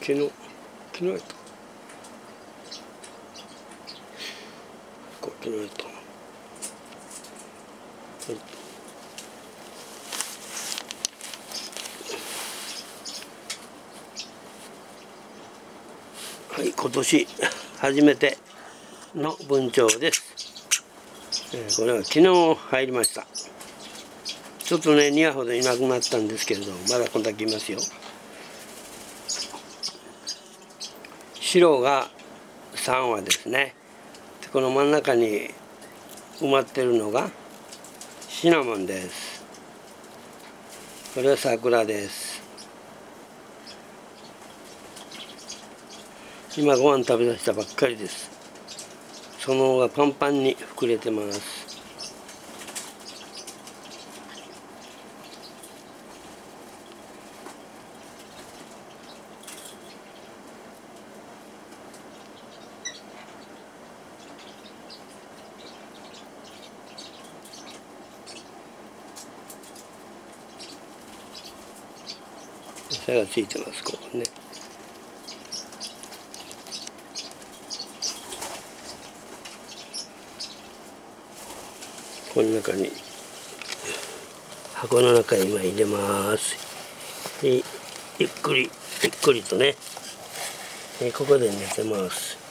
昨日やったこれ昨日やったな。はい、今年初めての文鳥です。これは昨日入りました。ちょっとね2羽ほどいなくなったんですけれど、まだこんだけいますよ。白が3羽ですね。でこの真ん中に埋まってるのがシナモンです。これは桜です。今ご飯食べ出したばっかりです。その方がパンパンに膨れてます。餌がついてます、ここね。この中に箱の中に今入れます。でゆっくりとね、ここで寝てます。